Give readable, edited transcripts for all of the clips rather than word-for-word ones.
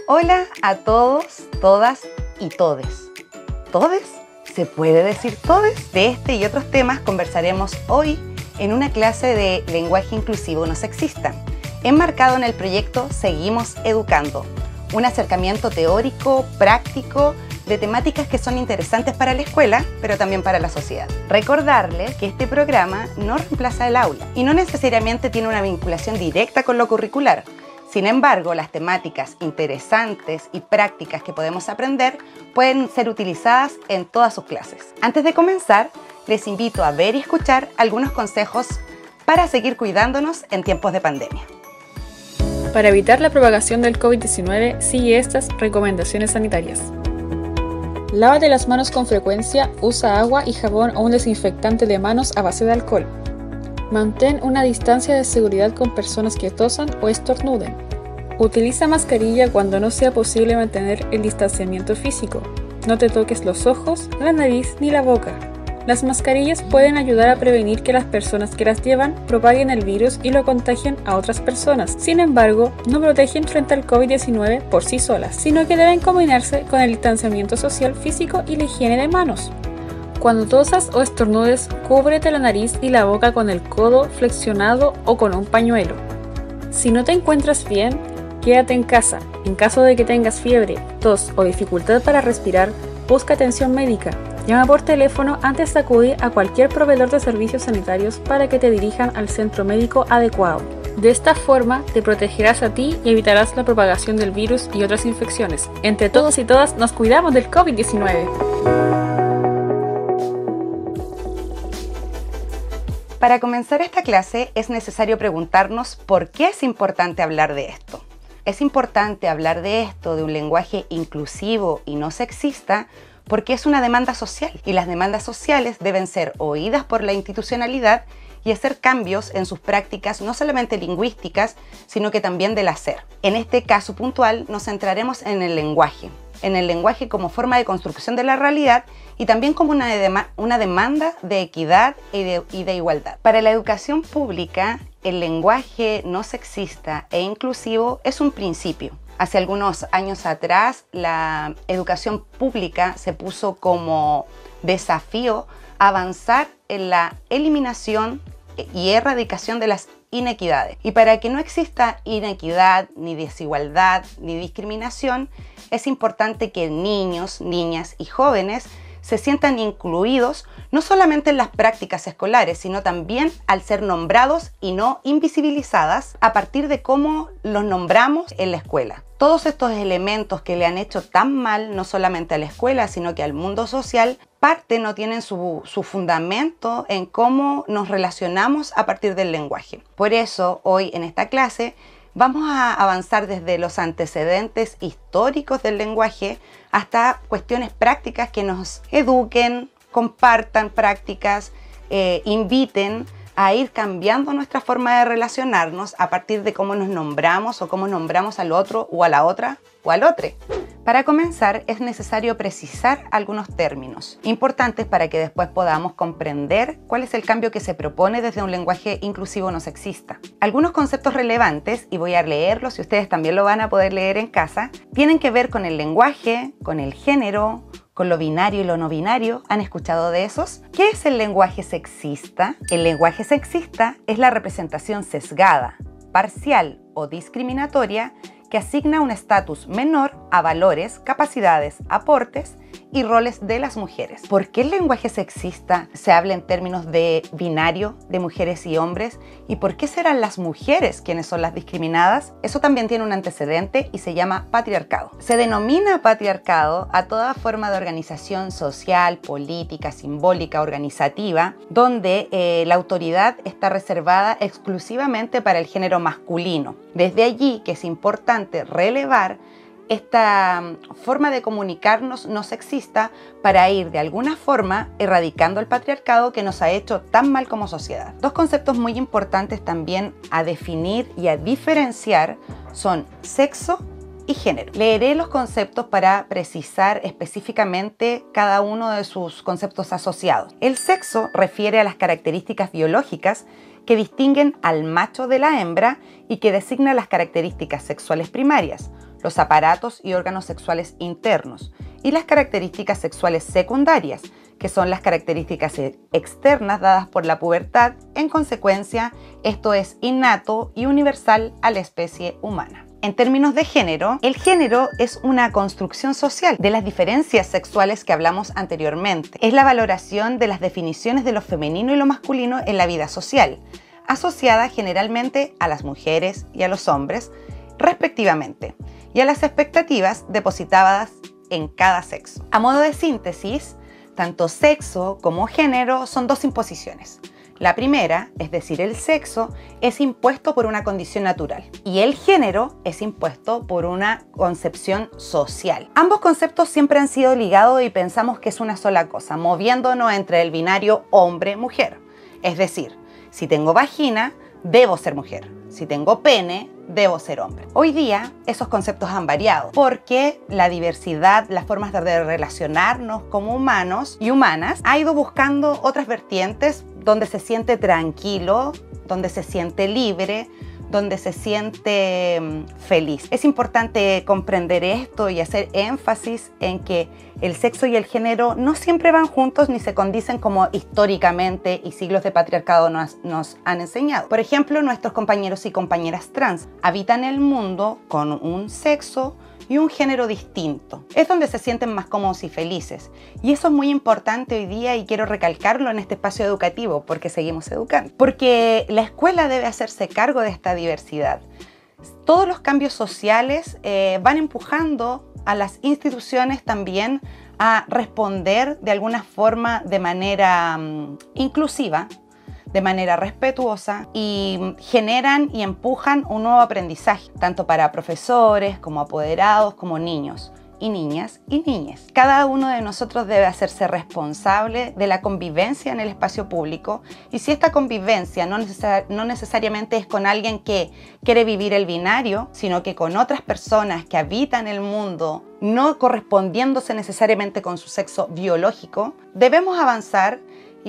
Hola a todos, todas y todes. ¿Todes? ¿Se puede decir todes? De este y otros temas conversaremos hoy en una clase de lenguaje inclusivo no sexista, enmarcado en el proyecto Seguimos Educando, un acercamiento teórico, práctico, de temáticas que son interesantes para la escuela, pero también para la sociedad. Recordarles que este programa no reemplaza el aula y no necesariamente tiene una vinculación directa con lo curricular. Sin embargo, las temáticas interesantes y prácticas que podemos aprender pueden ser utilizadas en todas sus clases. Antes de comenzar, les invito a ver y escuchar algunos consejos para seguir cuidándonos en tiempos de pandemia. Para evitar la propagación del COVID-19, sigue estas recomendaciones sanitarias. Lávate las manos con frecuencia, usa agua y jabón o un desinfectante de manos a base de alcohol. Mantén una distancia de seguridad con personas que tosan o estornuden. Utiliza mascarilla cuando no sea posible mantener el distanciamiento físico. No te toques los ojos, la nariz ni la boca. Las mascarillas pueden ayudar a prevenir que las personas que las llevan propaguen el virus y lo contagien a otras personas. Sin embargo, no protegen frente al COVID-19 por sí solas, sino que deben combinarse con el distanciamiento social físico y la higiene de manos. Cuando tosas o estornudes, cúbrete la nariz y la boca con el codo flexionado o con un pañuelo. Si no te encuentras bien, quédate en casa. En caso de que tengas fiebre, tos o dificultad para respirar, busca atención médica. Llama por teléfono antes de acudir a cualquier proveedor de servicios sanitarios para que te dirijan al centro médico adecuado. De esta forma, te protegerás a ti y evitarás la propagación del virus y otras infecciones. Entre todos y todas nos cuidamos del COVID-19. Para comenzar esta clase es necesario preguntarnos por qué es importante hablar de esto. Es importante hablar de esto, de un lenguaje inclusivo y no sexista, porque es una demanda social y las demandas sociales deben ser oídas por la institucionalidad y hacer cambios en sus prácticas no solamente lingüísticas, sino que también del hacer. En este caso puntual nos centraremos en el lenguaje como forma de construcción de la realidad y también como una demanda de equidad y de igualdad. Para la educación pública, el lenguaje no sexista e inclusivo es un principio. Hace algunos años atrás, la educación pública se puso como desafío avanzar en la eliminación y erradicación de las inequidades. Y para que no exista inequidad, ni desigualdad, ni discriminación, es importante que niños, niñas y jóvenes se sientan incluidos no solamente en las prácticas escolares, sino también al ser nombrados y no invisibilizadas a partir de cómo los nombramos en la escuela. Todos estos elementos que le han hecho tan mal, no solamente a la escuela, sino que al mundo social, parte no tienen su fundamento en cómo nos relacionamos a partir del lenguaje. Por eso, hoy en esta clase, vamos a avanzar desde los antecedentes históricos del lenguaje hasta cuestiones prácticas que nos eduquen, compartan prácticas, inviten a ir cambiando nuestra forma de relacionarnos a partir de cómo nos nombramos o cómo nombramos al otro o a la otra o al otro. Para comenzar, es necesario precisar algunos términos importantes para que después podamos comprender cuál es el cambio que se propone desde un lenguaje inclusivo no sexista. Algunos conceptos relevantes, y voy a leerlos y ustedes también lo van a poder leer en casa, tienen que ver con el lenguaje, con el género, con lo binario y lo no binario. ¿Han escuchado de esos? ¿Qué es el lenguaje sexista? El lenguaje sexista es la representación sesgada, parcial o discriminatoria que asigna un estatus menor a valores, capacidades, aportes y roles de las mujeres. ¿Por qué el lenguaje sexista se habla en términos de binario, de mujeres y hombres? ¿Y por qué serán las mujeres quienes son las discriminadas? Eso también tiene un antecedente y se llama patriarcado. Se denomina patriarcado a toda forma de organización social, política, simbólica, organizativa, donde la autoridad está reservada exclusivamente para el género masculino. Desde allí que es importante relevar esta forma de comunicarnos no sexista para ir de alguna forma erradicando el patriarcado que nos ha hecho tan mal como sociedad. Dos conceptos muy importantes también a definir y a diferenciar son sexo y género. Leeré los conceptos para precisar específicamente cada uno de sus conceptos asociados. El sexo refiere a las características biológicas que distinguen al macho de la hembra y que designa las características sexuales primarias. los aparatos y órganos sexuales internos, y las características sexuales secundarias, que son las características externas dadas por la pubertad. En consecuencia, esto es innato y universal a la especie humana. En términos de género, el género es una construcción social de las diferencias sexuales que hablamos anteriormente. Es la valoración de las definiciones de lo femenino y lo masculino en la vida social, asociada generalmente a las mujeres y a los hombres, respectivamente, y a las expectativas depositadas en cada sexo. A modo de síntesis, tanto sexo como género son dos imposiciones. La primera, es decir, el sexo, es impuesto por una condición natural y el género es impuesto por una concepción social. Ambos conceptos siempre han sido ligados y pensamos que es una sola cosa, moviéndonos entre el binario hombre-mujer. Es decir, si tengo vagina, debo ser mujer. Si tengo pene, debo ser hombre. Hoy día esos conceptos han variado porque la diversidad, las formas de relacionarnos como humanos y humanas ha ido buscando otras vertientes donde se siente tranquilo, donde se siente libre, donde se siente feliz. Es importante comprender esto y hacer énfasis en que el sexo y el género no siempre van juntos ni se condicen como históricamente y siglos de patriarcado nos han enseñado. Por ejemplo, nuestros compañeros y compañeras trans habitan el mundo con un sexo y un género distinto. Es donde se sienten más cómodos y felices. Y eso es muy importante hoy día y quiero recalcarlo en este espacio educativo porque seguimos educando. Porque la escuela debe hacerse cargo de esta diversidad. Todos los cambios sociales van empujando a las instituciones también a responder de alguna forma de manera inclusiva, de manera respetuosa y generan y empujan un nuevo aprendizaje, tanto para profesores como apoderados, como niños y niñas y niñes. Cada uno de nosotros debe hacerse responsable de la convivencia en el espacio público y si esta convivencia no necesariamente es con alguien que quiere vivir el binario, sino que con otras personas que habitan el mundo no correspondiéndose necesariamente con su sexo biológico, debemos avanzar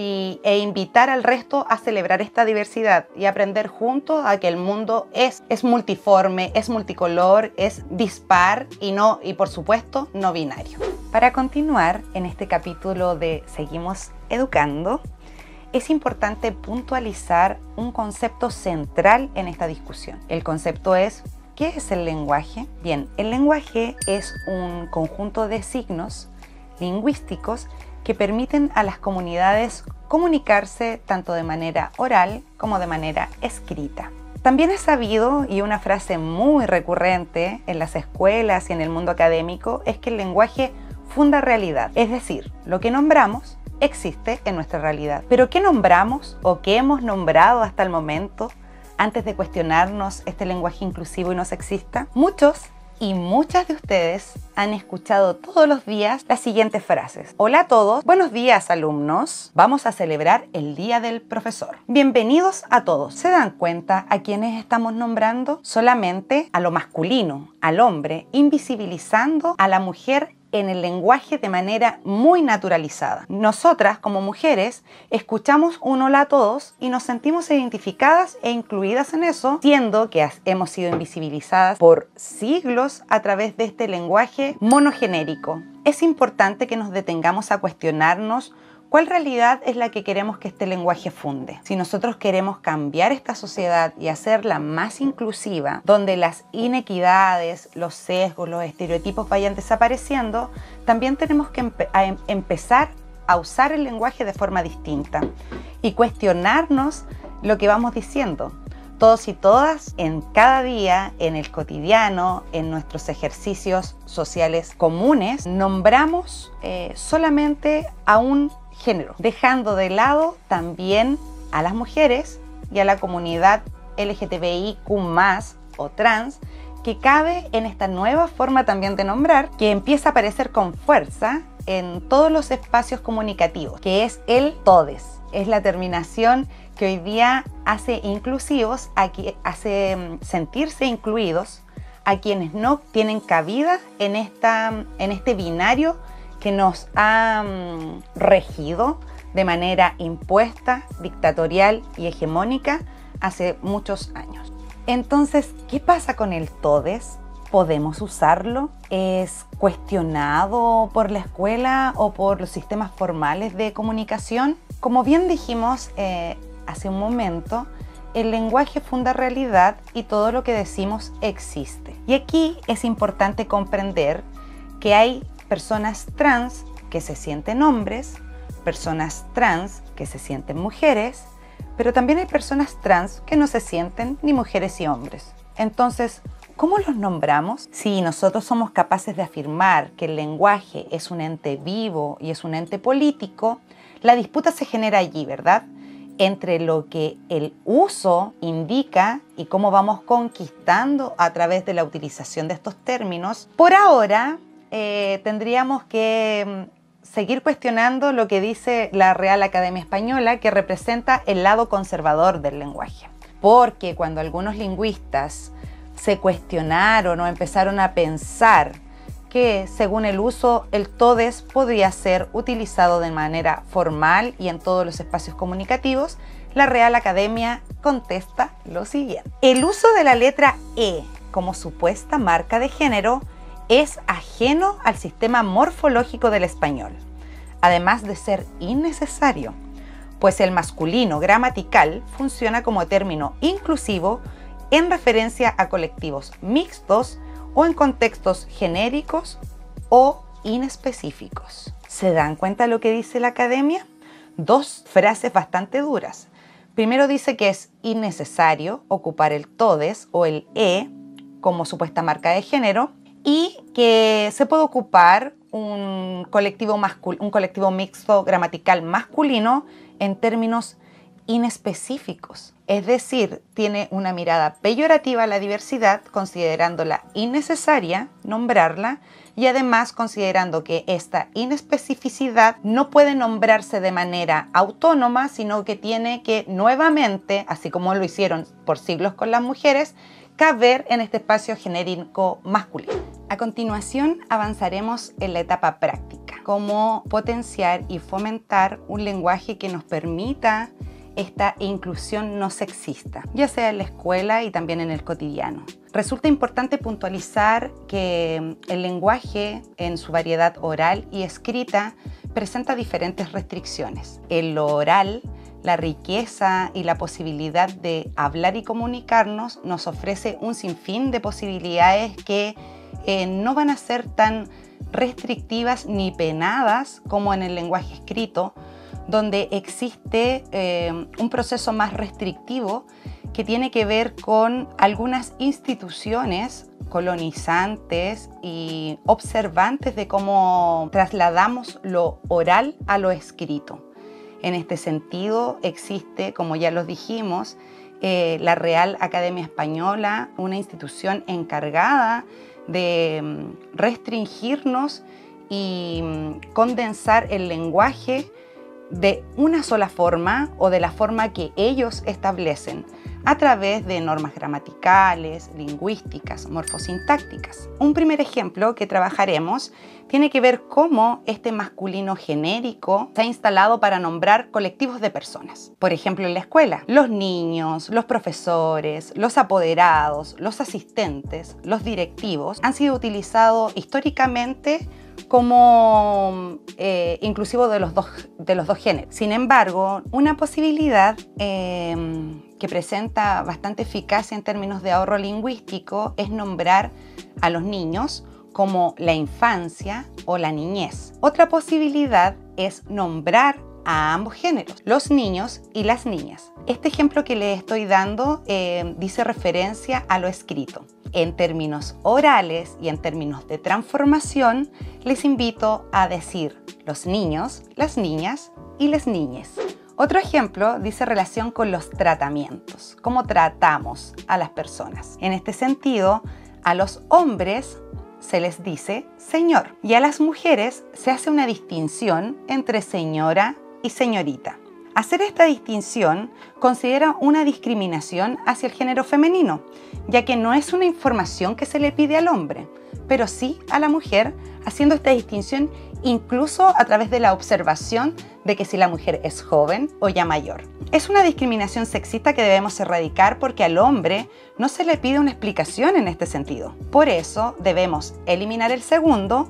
e invitar al resto a celebrar esta diversidad y aprender juntos a que el mundo es multiforme, es multicolor, es dispar y por supuesto no binario. Para continuar en este capítulo de Seguimos Educando, es importante puntualizar un concepto central en esta discusión. El concepto es: ¿qué es el lenguaje? Bien, el lenguaje es un conjunto de signos lingüísticos que permiten a las comunidades comunicarse tanto de manera oral como de manera escrita. También es sabido, y una frase muy recurrente en las escuelas y en el mundo académico, es que el lenguaje funda realidad, es decir, lo que nombramos existe en nuestra realidad. Pero ¿qué nombramos o qué hemos nombrado hasta el momento antes de cuestionarnos este lenguaje inclusivo y no sexista? Muchos y muchas de ustedes han escuchado todos los días las siguientes frases. Hola a todos, buenos días alumnos, vamos a celebrar el Día del Profesor. Bienvenidos a todos. ¿Se dan cuenta a quiénes estamos nombrando? Solamente a lo masculino, al hombre, invisibilizando a la mujer en el lenguaje de manera muy naturalizada. Nosotras, como mujeres, escuchamos un hola a todos y nos sentimos identificadas e incluidas en eso, siendo que hemos sido invisibilizadas por siglos a través de este lenguaje monogenérico. Es importante que nos detengamos a cuestionarnos ¿cuál realidad es la que queremos que este lenguaje funde? Si nosotros queremos cambiar esta sociedad y hacerla más inclusiva, donde las inequidades, los sesgos, los estereotipos vayan desapareciendo, también tenemos que empezar a usar el lenguaje de forma distinta y cuestionarnos lo que vamos diciendo. Todos y todas, en cada día, en el cotidiano, en nuestros ejercicios sociales comunes, nombramos solamente a un género, dejando de lado también a las mujeres y a la comunidad LGTBIQ+ o trans, que cabe en esta nueva forma también de nombrar, que empieza a aparecer con fuerza en todos los espacios comunicativos, que es el todes. Es la terminación que hoy día hace inclusivos, hace sentirse incluidos a quienes no tienen cabida en este binario que nos ha regido de manera impuesta, dictatorial y hegemónica hace muchos años. Entonces, ¿qué pasa con el todes? ¿Podemos usarlo? ¿Es cuestionado por la escuela o por los sistemas formales de comunicación? Como bien dijimos hace un momento, el lenguaje funda realidad y todo lo que decimos existe. Y aquí es importante comprender que hay personas trans que se sienten hombres, personas trans que se sienten mujeres, pero también hay personas trans que no se sienten ni mujeres y hombres. Entonces, ¿cómo los nombramos? Si nosotros somos capaces de afirmar que el lenguaje es un ente vivo y es un ente político, la disputa se genera allí, ¿verdad? Entre lo que el uso indica y cómo vamos conquistando a través de la utilización de estos términos. Por ahora, tendríamos que seguir cuestionando lo que dice la Real Academia Española, que representa el lado conservador del lenguaje. Porque cuando algunos lingüistas se cuestionaron o empezaron a pensar que según el uso el todes podría ser utilizado de manera formal y en todos los espacios comunicativos, la Real Academia contesta lo siguiente. El uso de la letra E como supuesta marca de género es ajeno al sistema morfológico del español, además de ser innecesario, pues el masculino gramatical funciona como término inclusivo en referencia a colectivos mixtos o en contextos genéricos o inespecíficos. ¿Se dan cuenta lo que dice la academia? Dos frases bastante duras. Primero dice que es innecesario ocupar el todes o el E como supuesta marca de género y que se puede ocupar un colectivo mixto gramatical masculino en términos inespecíficos. Es decir, tiene una mirada peyorativa a la diversidad, considerándola innecesaria, nombrarla, y además considerando que esta inespecificidad no puede nombrarse de manera autónoma, sino que tiene que nuevamente, así como lo hicieron por siglos con las mujeres, caber en este espacio genérico masculino. A continuación avanzaremos en la etapa práctica, cómo potenciar y fomentar un lenguaje que nos permita esta inclusión no sexista, ya sea en la escuela y también en el cotidiano. Resulta importante puntualizar que el lenguaje en su variedad oral y escrita presenta diferentes restricciones. En lo oral, la riqueza y la posibilidad de hablar y comunicarnos nos ofrece un sinfín de posibilidades que no van a ser tan restrictivas ni penadas como en el lenguaje escrito, donde existe un proceso más restrictivo que tiene que ver con algunas instituciones colonizantes y observantes de cómo trasladamos lo oral a lo escrito. En este sentido existe, como ya lo dijimos, la Real Academia Española, una institución encargada de restringirnos y condensar el lenguaje de una sola forma o de la forma que ellos establecen a través de normas gramaticales, lingüísticas, morfosintácticas. Un primer ejemplo que trabajaremos tiene que ver cómo este masculino genérico se ha instalado para nombrar colectivos de personas. Por ejemplo, en la escuela, los niños, los profesores, los apoderados, los asistentes, los directivos han sido utilizados históricamente como inclusivo de los dos géneros. Sin embargo, una posibilidad que presenta bastante eficacia en términos de ahorro lingüístico es nombrar a los niños como la infancia o la niñez. Otra posibilidad es nombrar a ambos géneros, los niños y las niñas. Este ejemplo que les estoy dando dice referencia a lo escrito. En términos orales y en términos de transformación, les invito a decir los niños, las niñas y las niñes. Otro ejemplo dice relación con los tratamientos, cómo tratamos a las personas. En este sentido, a los hombres se les dice señor y a las mujeres se hace una distinción entre señora y señorita. Hacer esta distinción considera una discriminación hacia el género femenino, ya que no es una información que se le pide al hombre, pero sí a la mujer, haciendo esta distinción incluso a través de la observación de que si la mujer es joven o ya mayor. Es una discriminación sexista que debemos erradicar porque al hombre no se le pide una explicación en este sentido. Por eso debemos eliminar el segundo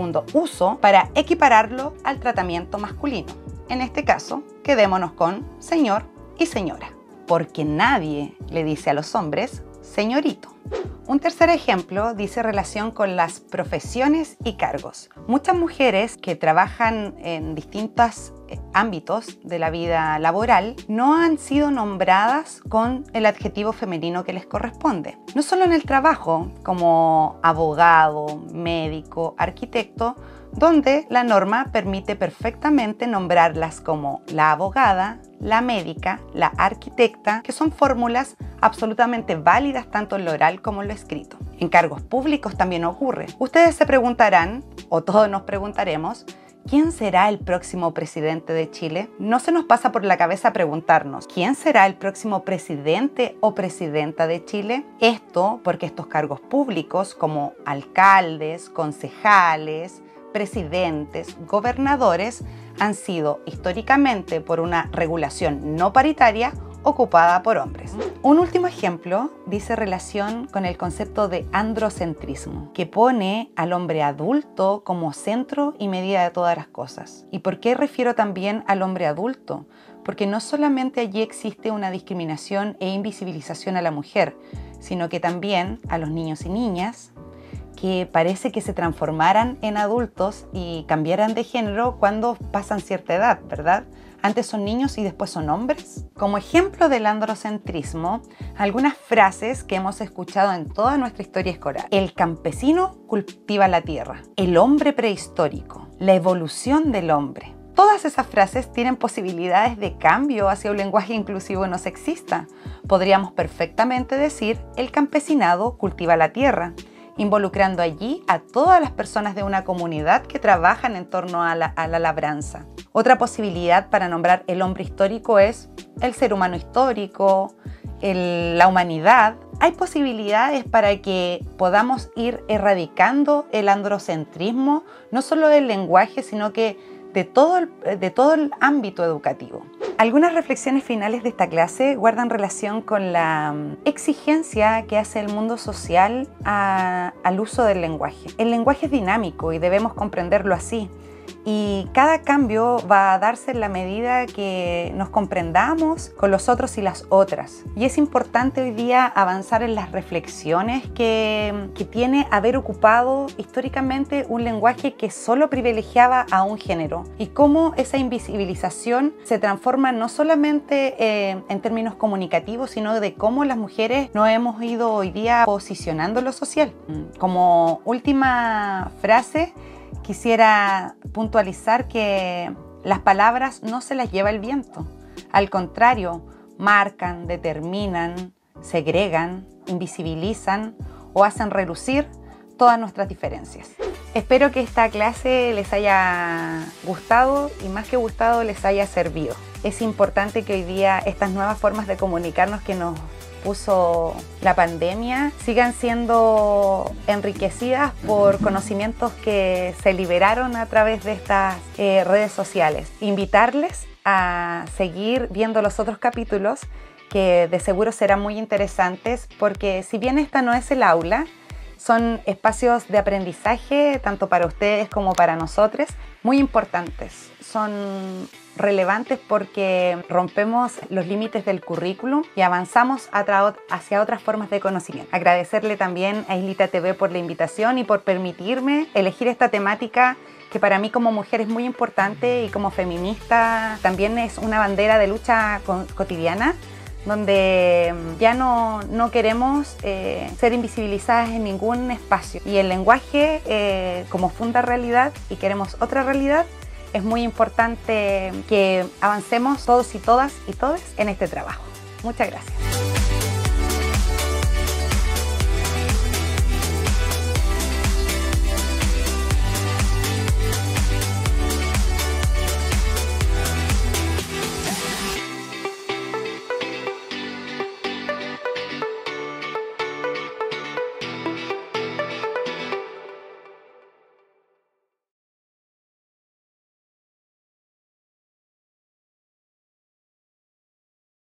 uso, para equipararlo al tratamiento masculino. En este caso, quedémonos con señor y señora, porque nadie le dice a los hombres señorito. Un tercer ejemplo dice relación con las profesiones y cargos. Muchas mujeres que trabajan en distintos ámbitos de la vida laboral no han sido nombradas con el adjetivo femenino que les corresponde. No solo en el trabajo, como abogado, médico, arquitecto, donde la norma permite perfectamente nombrarlas como la abogada, la médica, la arquitecta, que son fórmulas absolutamente válidas tanto en lo oral como en lo escrito. En cargos públicos también ocurre. Ustedes se preguntarán, o todos nos preguntaremos, ¿quién será el próximo presidente de Chile? No se nos pasa por la cabeza preguntarnos, ¿quién será el próximo presidente o presidenta de Chile? Esto porque estos cargos públicos como alcaldes, concejales, presidentes, gobernadores, han sido históricamente por una regulación no paritaria ocupada por hombres. Un último ejemplo dice relación con el concepto de androcentrismo, que pone al hombre adulto como centro y medida de todas las cosas. ¿Y por qué refiero también al hombre adulto? Porque no solamente allí existe una discriminación e invisibilización a la mujer, sino que también a los niños y niñas, que parece que se transformaran en adultos y cambiaran de género cuando pasan cierta edad, ¿verdad? Antes son niños y después son hombres. Como ejemplo del androcentrismo, algunas frases que hemos escuchado en toda nuestra historia escolar. El campesino cultiva la tierra, el hombre prehistórico, la evolución del hombre. Todas esas frases tienen posibilidades de cambio hacia un lenguaje inclusivo no sexista. Podríamos perfectamente decir, el campesinado cultiva la tierra, involucrando allí a todas las personas de una comunidad que trabajan en torno a la labranza. Otra posibilidad para nombrar el hombre histórico es el ser humano histórico, la humanidad. Hay posibilidades para que podamos ir erradicando el androcentrismo, no solo del lenguaje, sino que de todo el ámbito educativo. Algunas reflexiones finales de esta clase guardan relación con la exigencia que hace el mundo social al uso del lenguaje. El lenguaje es dinámico y debemos comprenderlo así. Y cada cambio va a darse en la medida que nos comprendamos con los otros y las otras. Y es importante hoy día avanzar en las reflexiones que tiene haber ocupado históricamente un lenguaje que solo privilegiaba a un género. Y cómo esa invisibilización se transforma no solamente en términos comunicativos, sino de cómo las mujeres nos hemos ido hoy día posicionando en lo social. Como última frase, quisiera puntualizar que las palabras no se las lleva el viento. Al contrario, marcan, determinan, segregan, invisibilizan o hacen relucir todas nuestras diferencias. Espero que esta clase les haya gustado y más que gustado les haya servido. Es importante que hoy día estas nuevas formas de comunicarnos que nos puso la pandemia sigan siendo enriquecidas por conocimientos que se liberaron a través de estas redes sociales. Invitarles a seguir viendo los otros capítulos que de seguro serán muy interesantes, porque si bien esta no es el aula, son espacios de aprendizaje tanto para ustedes como para nosotros muy importantes. Son relevantes porque rompemos los límites del currículum y avanzamos hacia otras formas de conocimiento. Agradecerle también a Islita TV por la invitación y por permitirme elegir esta temática que para mí como mujer es muy importante y como feminista también es una bandera de lucha cotidiana, donde ya no queremos ser invisibilizadas en ningún espacio. Y el lenguaje como funda realidad y queremos otra realidad, es muy importante que avancemos todos y todas y todes en este trabajo. Muchas gracias.